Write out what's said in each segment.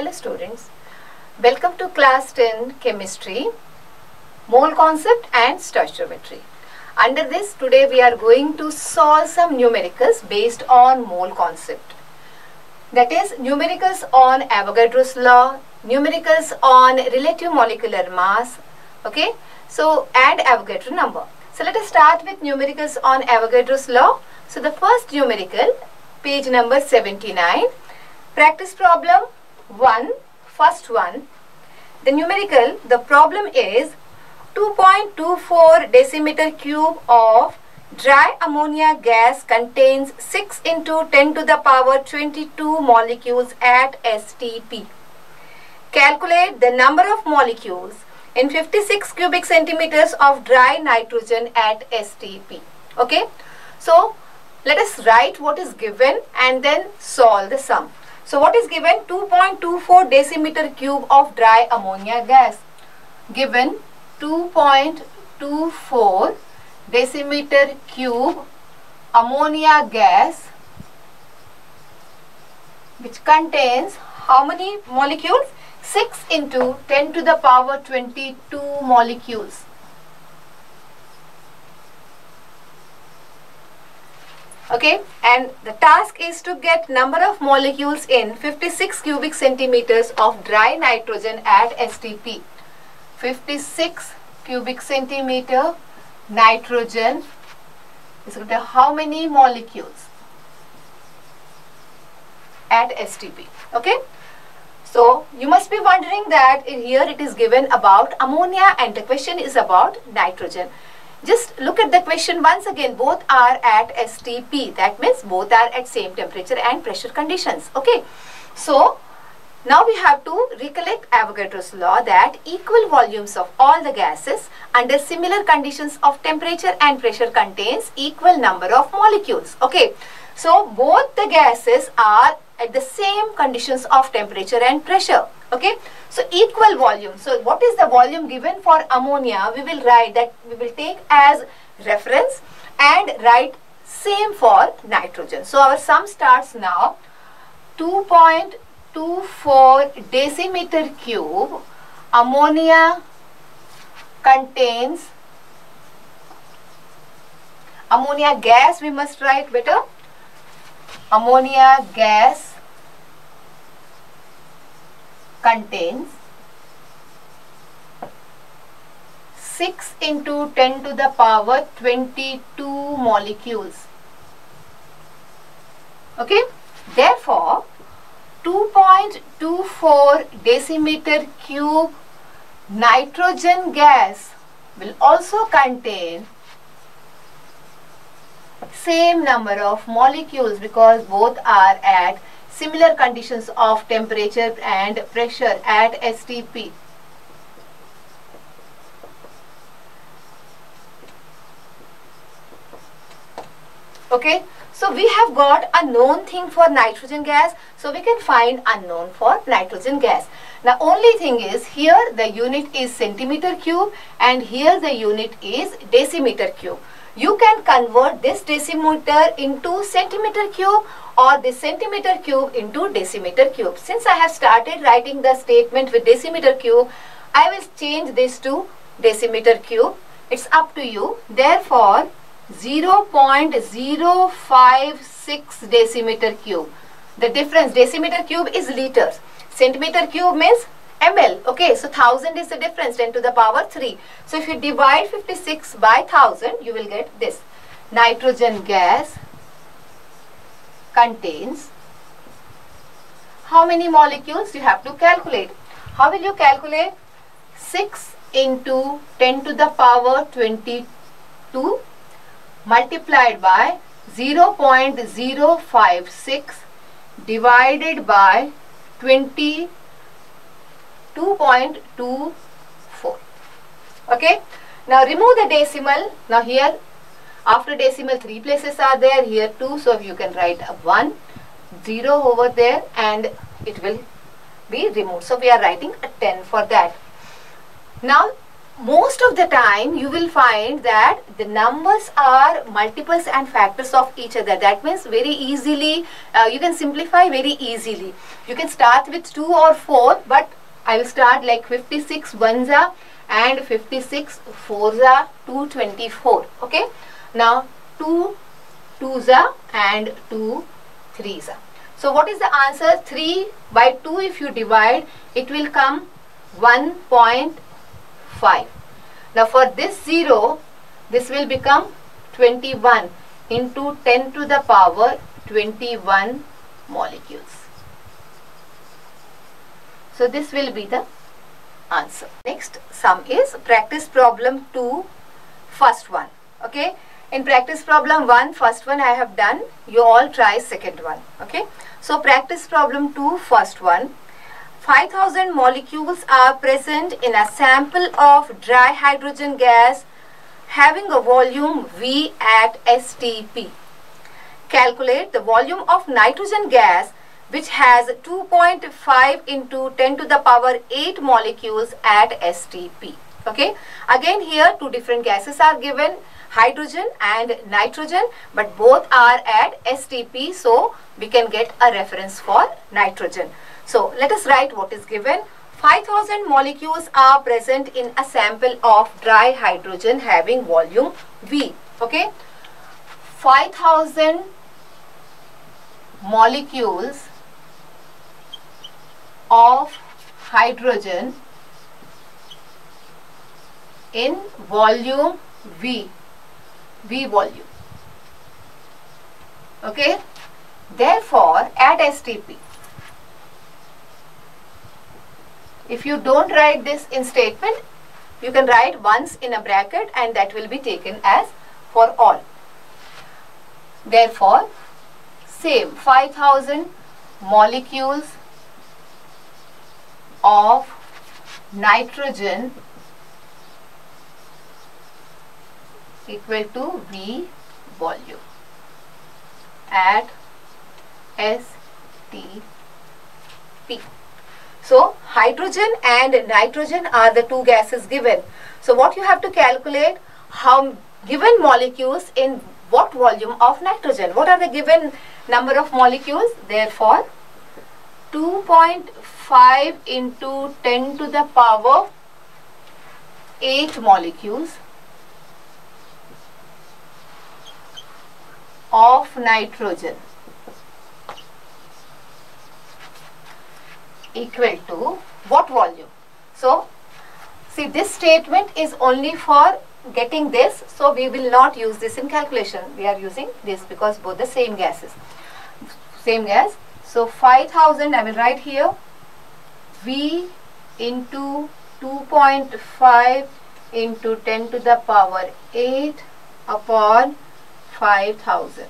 Hello students, welcome to class 10 chemistry, mole concept and stoichiometry. Under this, today we are going to solve some numericals based on mole concept. That is numericals on Avogadro's law, numericals on relative molecular mass, okay, so and Avogadro number. So let us start with numericals on Avogadro's law. So the first numerical, page number 79, practice problem 1, first one. The numerical, the problem is 2.24 decimeter cube of dry ammonia gas contains 6 into 10 to the power 22 molecules at STP. Calculate the number of molecules in 56 cubic centimeters of dry nitrogen at STP. Okay, so let us write what is given and then solve the sum. So what is given? 2.24 decimeter cube of dry ammonia gas. Given 2.24 decimeter cube ammonia gas, which contains how many molecules? 6 into 10 to the power 22 molecules. Okay, and the task is to get number of molecules in 56 cubic centimeters of dry nitrogen at STP. 56 cubic centimeter nitrogen is equal to how many molecules at STP. Okay, so you must be wondering that here it is given about ammonia and the question is about nitrogen. Just look at the question once again. Both are at STP. That means both are at same temperature and pressure conditions. Okay. So now we have to recollect Avogadro's law that equal volumes of all the gases under similar conditions of temperature and pressure contains equal number of molecules. Okay. So both the gases are at the same conditions of temperature and pressure. Okay, so equal volume. So what is the volume given for ammonia? We will write that, we will take as reference and write same for nitrogen. So our sum starts now. 2.24 decimeter cube ammonia contains, ammonia gas we must write better, ammonia gas contains 6 into 10 to the power 22 molecules. Okay, therefore 2.24 decimeter cube nitrogen gas will also contain same number of molecules because both are at similar conditions of temperature and pressure at STP. Okay, so we have got a known thing for nitrogen gas, so we can find unknown for nitrogen gas. Now only thing is here the unit is centimeter cube and here the unit is decimeter cube. You can convert this decimeter into centimeter cube or this centimeter cube into decimeter cube. Since I have started writing the statement with decimeter cube, I will change this to decimeter cube. It's up to you. Therefore, 0.056 decimeter cube. The difference, decimeter cube is liters. Centimeter cube means ml. Okay, so 1000 is the difference, 10 to the power 3. So if you divide 56 by 1000, you will get this. Nitrogen gas contains how many molecules? You have to calculate. How will you calculate? 6 into 10 to the power 22 multiplied by 0.056 divided by 22.24. Okay, now remove the decimal. Now here after decimal 3 places are there, here 2, so you can write a 1, 0 over there and it will be removed. So we are writing a 10 for that. Now most of the time you will find that the numbers are multiples and factors of each other. That means very easily, you can simplify very easily. You can start with 2 or 4, but I will start like 56 ones are and 56 fours are 224. Okay. Now 2 twos are and 2 threes are. So what is the answer? 3 by 2 if you divide, it will come 1.5. Now for this 0, this will become 21 into 10 to the power 21 molecules. So this will be the answer. Next sum is practice problem 2, first one. Okay. In practice problem 1, first one I have done. You all try second one. Okay. So practice problem 2, first one. 5000 molecules are present in a sample of dry hydrogen gas having a volume V at STP. Calculate the volume of nitrogen gas which has 2.5 into 10 to the power 8 molecules at STP. Okay. Again here two different gases are given, hydrogen and nitrogen, but both are at STP, so we can get a reference for nitrogen. So let us write what is given. 5000 molecules are present in a sample of dry hydrogen having volume V. Okay. 5000 molecules of hydrogen in volume V volume. Okay. Therefore, at STP, if you don't write this in statement, you can write once in a bracket and that will be taken as for all. Therefore, same 5000 molecules of nitrogen equal to V volume at STP. So hydrogen and nitrogen are the two gases given. So what you have to calculate, how given molecules in what volume of nitrogen. What are the given number of molecules? Therefore 2.5 into 10 to the power 8 molecules of nitrogen equal to what volume? So see, this statement is only for getting this, so we will not use this in calculation. We are using this because both the same gases, same gas. So 5000, I will write here V into 2.5 into 10 to the power 8 upon 5000.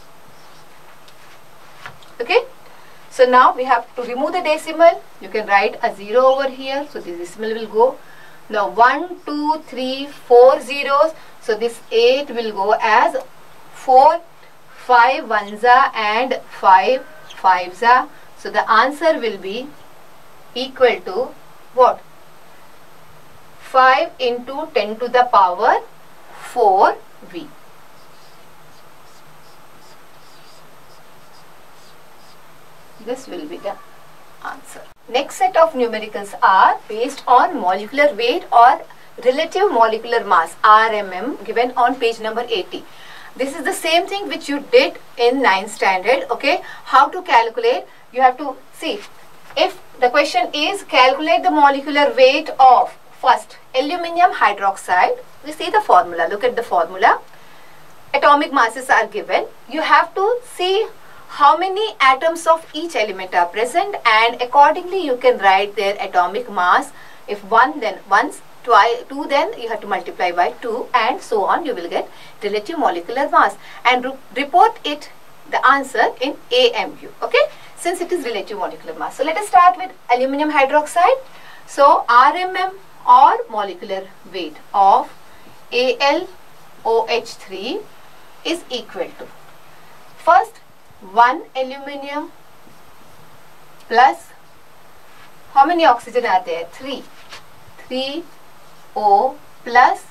Okay. So now we have to remove the decimal. You can write a 0 over here. So this decimal will go. Now 1, 2, 3, 4 zeros. So this 8 will go as 4, 5 ones-a and 5 fives-a. So the answer will be equal to what? 5 into 10 to the power 4V. This will be the answer. Next set of numericals are based on molecular weight or relative molecular mass, RMM, given on page number 80. This is the same thing which you did in 9th standard. Okay, how to calculate? You have to see, if the question is calculate the molecular weight of first aluminium hydroxide, we see the formula. Look at the formula. Atomic masses are given. You have to see how many atoms of each element are present, and accordingly you can write their atomic mass. If 1, then once, 2, then you have to multiply by 2, and so on. You will get relative molecular mass and report it, the answer, in AMU. Okay, since it is relative molecular mass. So let us start with aluminium hydroxide. So RMM or molecular weight of AlOH3 is equal to, first, 1 aluminium plus, how many oxygen are there? 3. 3 O plus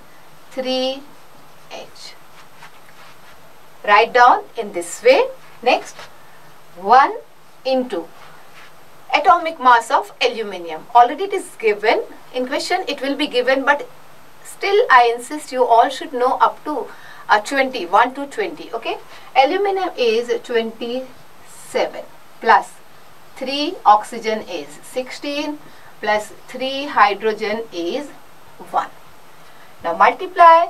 3H. Write down in this way. Next, 1 into atomic mass of aluminium. Already it is given. In question it will be given, but still I insist you all should know up to 20, 1 to 20. Okay. Aluminium is 27 plus 3 oxygen is 16 plus 3 hydrogen is 1. Now multiply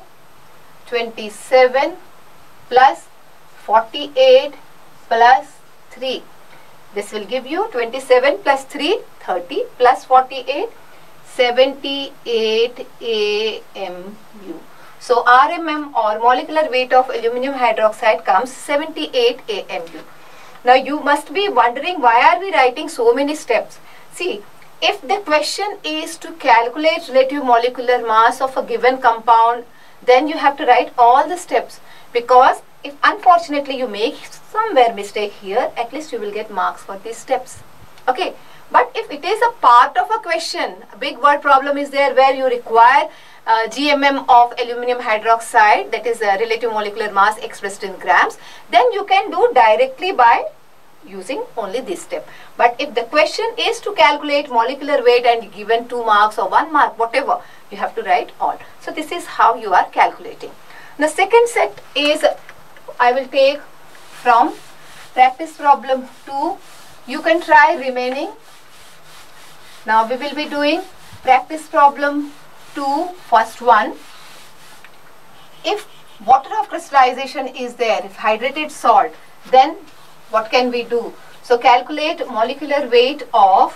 27 plus 48 plus 3. This will give you 27 plus 3, 30 plus 48, 78 AMU. So RMM or molecular weight of aluminum hydroxide comes 78 AMU. Now you must be wondering, why are we writing so many steps? See, if the question is to calculate relative molecular mass of a given compound, then you have to write all the steps, because if unfortunately you make somewhere mistake here, at least you will get marks for these steps. Okay. But if it is a part of a question, a big word problem is there where you require GMM of aluminum hydroxide, that is relative molecular mass expressed in grams, then you can do directly by using only this step. But if the question is to calculate molecular weight and given 2 marks or 1 mark, whatever, you have to write all. So this is how you are calculating. The second set is, I will take from practice problem 2. You can try remaining. Now we will be doing practice problem 2, first one. If water of crystallization is there, if hydrated salt, then what can we do? So calculate molecular weight of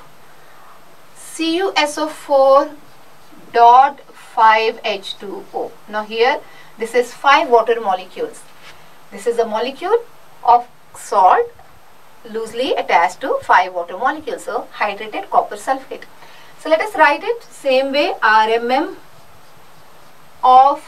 CuSO4.5H2O. Now here this is 5 water molecules. This is a molecule of salt loosely attached to 5 water molecules, so hydrated copper sulfate. So let us write it same way. RMM of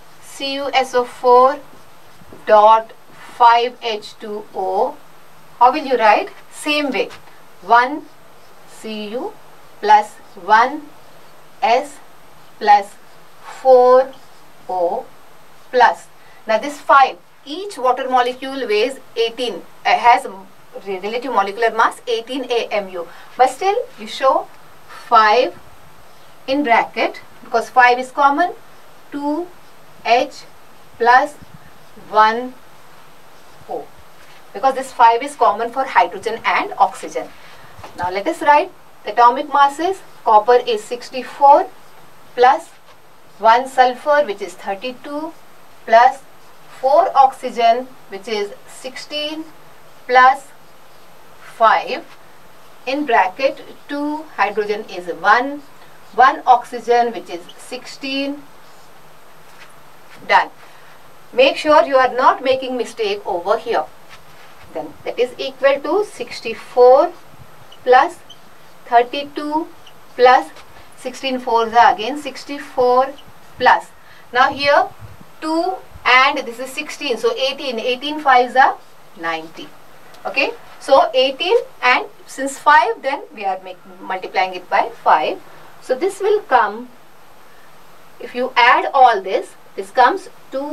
CuSO4.5H2O. How will you write? Same way. 1 Cu plus 1 S plus 4 O plus. Now this 5, each water molecule weighs 18, has relative molecular mass 18 AMU, but still you show 5 in bracket because 5 is common, 2H plus 1 O, because this 5 is common for hydrogen and oxygen. Now let us write the atomic masses. Copper is 64 plus 1 sulfur, which is 32, plus 4 oxygen, which is 16, plus 5 in bracket 2 hydrogen is 1 oxygen, which is 16. Done. Make sure you are not making mistake over here. Then that is equal to 64 plus 32 plus 16 fours are again 64 plus. Now here 2 and this is 16, so 18 fives are 90. Okay, so 18, and since 5, then we are multiplying it by 5. So this will come, if you add all this comes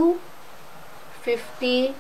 250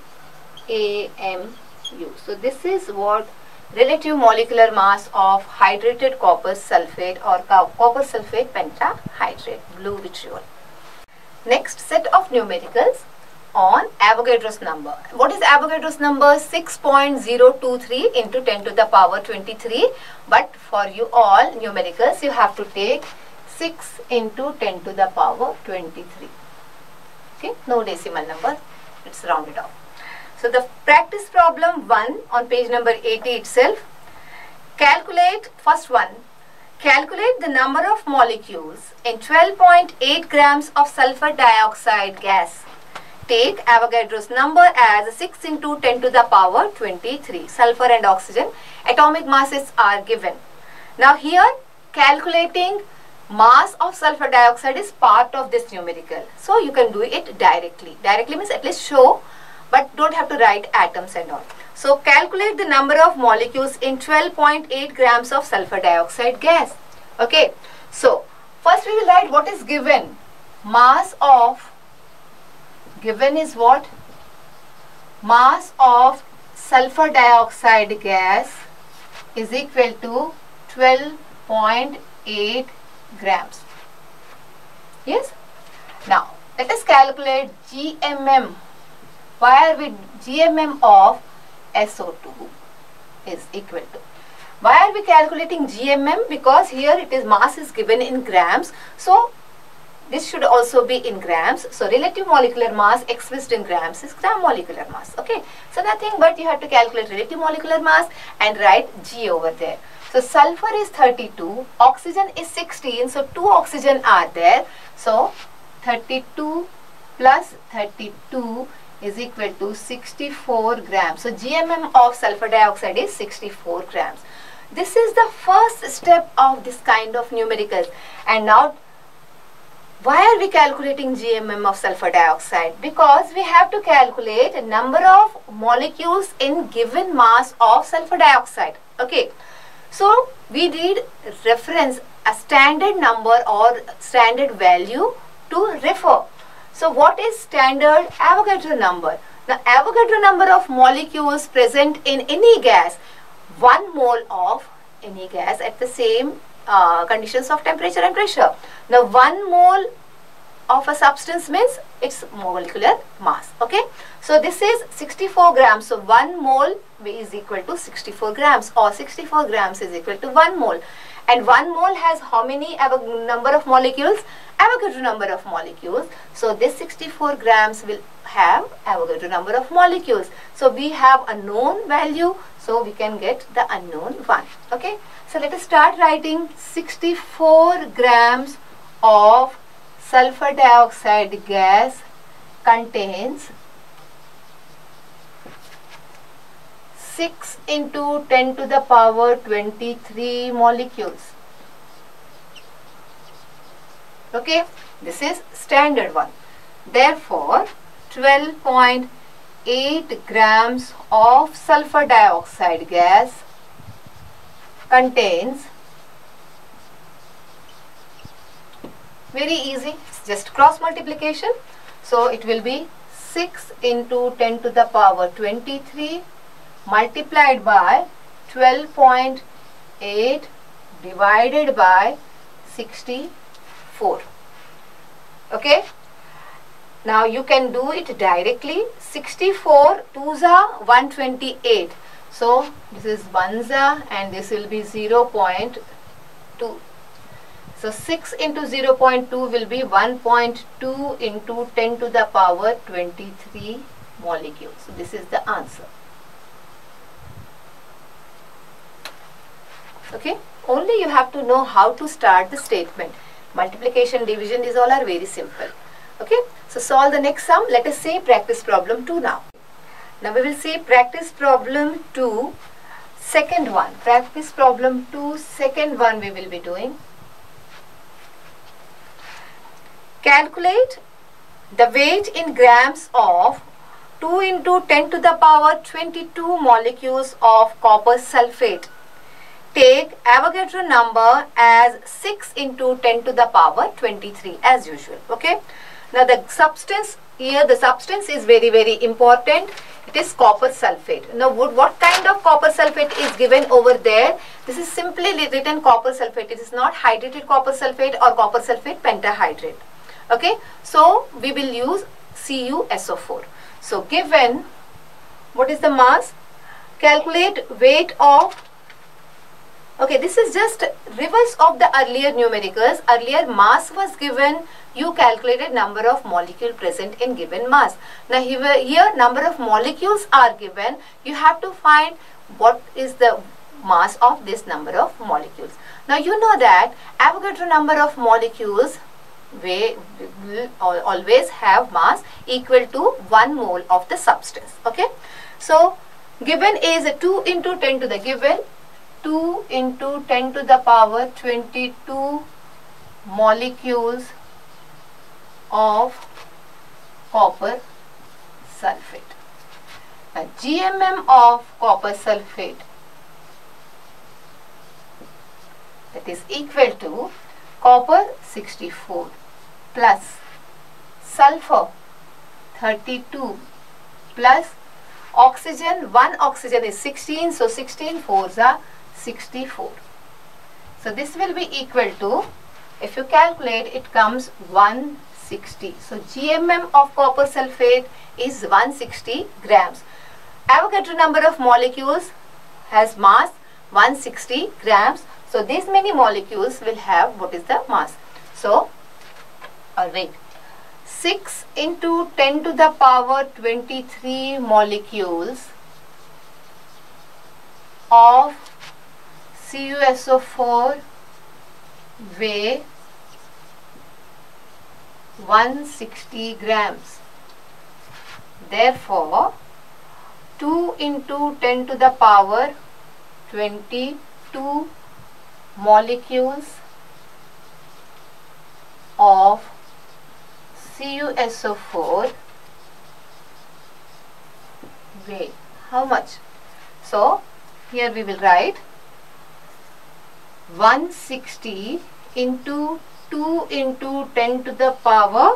AMU. So this is what relative molecular mass of hydrated copper sulfate or copper sulfate pentahydrate, blue vitriol. Next set of numericals on Avogadro's number. What is Avogadro's number? 6.023 into 10 to the power 23. But for you all numericals, you have to take 6 into 10 to the power 23. Okay, no decimal number, it's rounded off. So the practice problem 1 on page number 80 itself. Calculate, first one, calculate the number of molecules in 12.8 grams of sulfur dioxide gas. Take Avogadro's number as 6 into 10 to the power 23. Sulfur and oxygen atomic masses are given. Now here calculating mass of sulfur dioxide is part of this numerical. So you can do it directly. Directly means at least show, but don't have to write atoms and all. So calculate the number of molecules in 12.8 grams of sulfur dioxide gas. Okay. So first we will write what is given. mass of, given is what? Mass of sulfur dioxide gas is equal to 12.8 grams. Yes? Now, let us calculate GMM. Why are we GMM of SO2 is equal to? Why are we calculating GMM? Because here it is mass is given in grams. So, this should also be in grams. So, relative molecular mass expressed in grams is gram molecular mass. Okay. So, nothing but you have to calculate relative molecular mass and write G over there. So, sulfur is 32, oxygen is 16. So, 2 oxygen are there. So, 32 plus 32 is equal to 64 grams. So, GMM of sulfur dioxide is 64 grams. This is the first step of this kind of numericals. And now, why are we calculating GMM of sulfur dioxide? Because we have to calculate a number of molecules in given mass of sulfur dioxide. Okay. So, we need reference a standard number or standard value to refer. So, what is standard Avogadro number? The Avogadro number of molecules present in any gas, 1 mole of any gas at the same conditions of temperature and pressure. Now, 1 mole of a substance means its molecular mass. Okay. So, this is 64 grams. So, 1 mole is equal to 64 grams, or 64 grams is equal to 1 mole. And 1 mole has how many number of molecules? Avogadro number of molecules. So, this 64 grams will have Avogadro number of molecules. So, we have a known value. So, we can get the unknown one. Okay. So, let us start writing 64 grams of sulfur dioxide gas contains 6 into 10 to the power 23 molecules. Okay, this is standard one. Therefore, 12.8 grams of sulfur dioxide gas contains, very easy, just cross multiplication. So, it will be 6 into 10 to the power 23 multiplied by 12.8 divided by 64. Okay. Now, you can do it directly. 64 2s are 128. So, this is 1s are and this will be 0.2. So, 6 into 0.2 will be 1.2 into 10 to the power 23 molecules. So, this is the answer. Okay. Only you have to know how to start the statement. Multiplication, division is all are very simple. Okay. So, solve the next sum. Let us see practice problem 2 now. Now, we will see practice problem 2, second one. Practice problem 2, second one we will be doing. Calculate the weight in grams of 2 into 10 to the power 22 molecules of copper sulfate. Take Avogadro number as 6 into 10 to the power 23 as usual. Okay. Now, the substance here, the substance is very, very important. It is copper sulfate. Now, what kind of copper sulfate is given over there? This is simply written copper sulfate. It is not hydrated copper sulfate or copper sulfate pentahydrate. Okay. So, we will use CuSO4. So, given what is the mass? Calculate weight of. Okay, this is just reverse of the earlier numericals. Earlier mass was given, you calculated number of molecule present in given mass. Now here number of molecules are given, you have to find what is the mass of this number of molecules. Now you know that Avogadro number of molecules will always have mass equal to 1 mole of the substance. Okay. So given is 2 into 10 to the given 2 into 10 to the power 22 molecules of copper sulfate. Now, GMM of copper sulfate, that is equal to copper 64 plus sulfur 32 plus oxygen, 1 oxygen is 16, so 16 fours are 64. So this will be equal to, if you calculate, it comes 160. So GMM of copper sulfate is 160 grams. Avogadro number of molecules has mass 160 grams. So these many molecules will have what is the mass. So, or wait, 6 into 10 to the power 23 molecules of CuSO4 weigh 160 grams. Therefore, 2 into 10 to the power 22 molecules of CuSO4 weigh how much? So, here we will write 160 into 2 into 10 to the power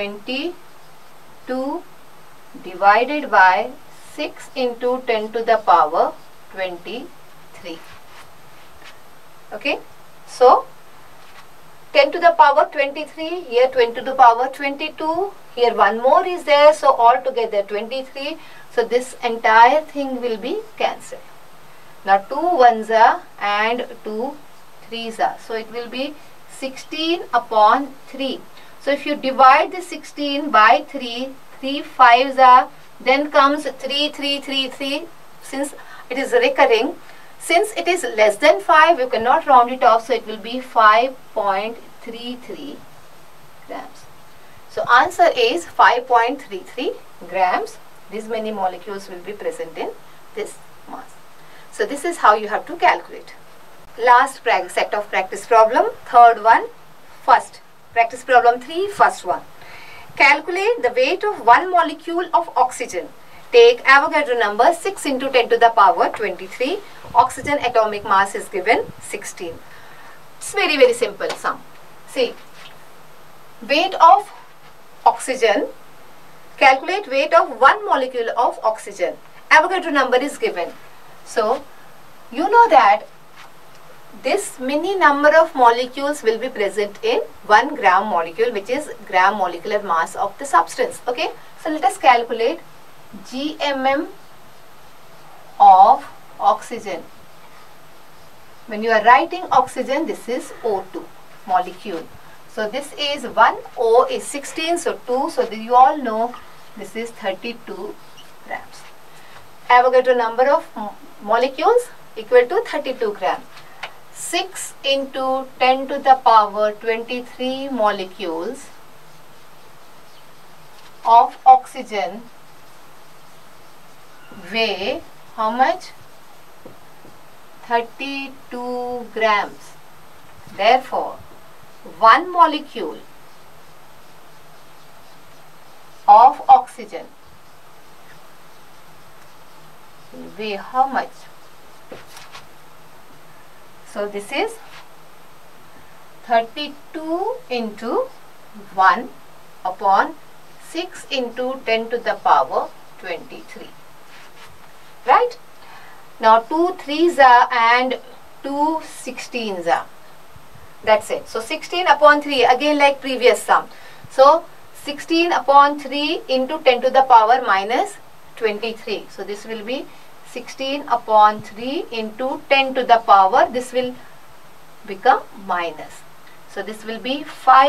22 divided by 6 into 10 to the power 23. Okay, so 10 to the power 23, here 20 to the power 22, here one more is there, so altogether 23. So this entire thing will be cancelled. Now 2 ones are and 2 threes are, so it will be 16 upon 3. So if you divide the 16 by 3, 3 fives are, then comes 3, 3, 3, 3, since it is recurring. Since it is less than 5, you cannot round it off, so it will be 5.33 grams. So answer is 5.33 grams. These many molecules will be present in this mass. So this is how you have to calculate. Last set of practice problem, third one, first. Practice problem 3, first one. Calculate the weight of one molecule of oxygen. Take Avogadro number 6 into 10 to the power 23. Oxygen atomic mass is given 16. It's very, very simple sum. See, weight of oxygen, calculate weight of one molecule of oxygen. Avogadro number is given. So, you know that this many number of molecules will be present in 1 gram molecule, which is gram molecular mass of the substance. Okay, so let us calculate GMM of oxygen. When you are writing oxygen, this is O2 molecule. So this is 1, O is 16, so 2, so you all know this is 32 grams. Avogadro number of molecules equal to 32 grams. 6 into 10 to the power 23 molecules of oxygen weigh how much? 32 grams. Therefore, one molecule of oxygen will weigh how much? So this is 32 into 1 upon 6 into 10 to the power 23. Right? Now 2 3s are and 2 16s are. That's it. So 16 upon 3, again like previous sum. So 16 upon 3 into 10 to the power minus 23. So this will be 16 upon 3 into 10 to the power, this will become minus. So this will be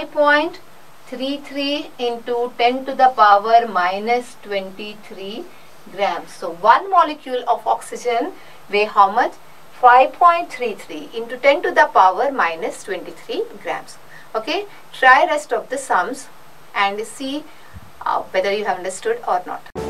5.33 into 10 to the power minus 23 grams. So one molecule of oxygen weigh how much? 5.33 into 10 to the power minus 23 grams. Okay, try rest of the sums and see whether you have understood or not.